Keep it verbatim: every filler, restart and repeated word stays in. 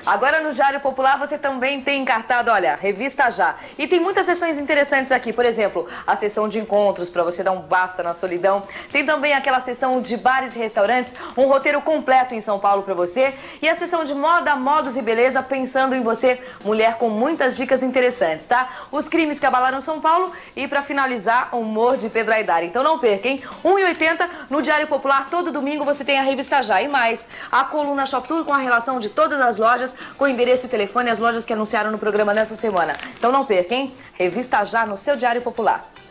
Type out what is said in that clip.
Agora no Diário Popular você também tem encartado, olha, Revista Já. E tem muitas sessões interessantes aqui, por exemplo, a sessão de encontros para você dar um basta na solidão. Tem também aquela sessão de bares e restaurantes, um roteiro completo em São Paulo para você. E a sessão de moda, modos e beleza, pensando em você, mulher, com muitas dicas interessantes, tá? Os crimes que abalaram São Paulo e para finalizar, o humor de Pedro Aidar. Então não perca, hein? um e oitenta no Diário Popular, todo domingo você tem a Revista Já. E mais, a coluna Shop Tour com a relação de todas as lojas, com endereço e telefone, as lojas que anunciaram no programa nessa semana. Então não perca, hein? Revista Já no seu Diário Popular.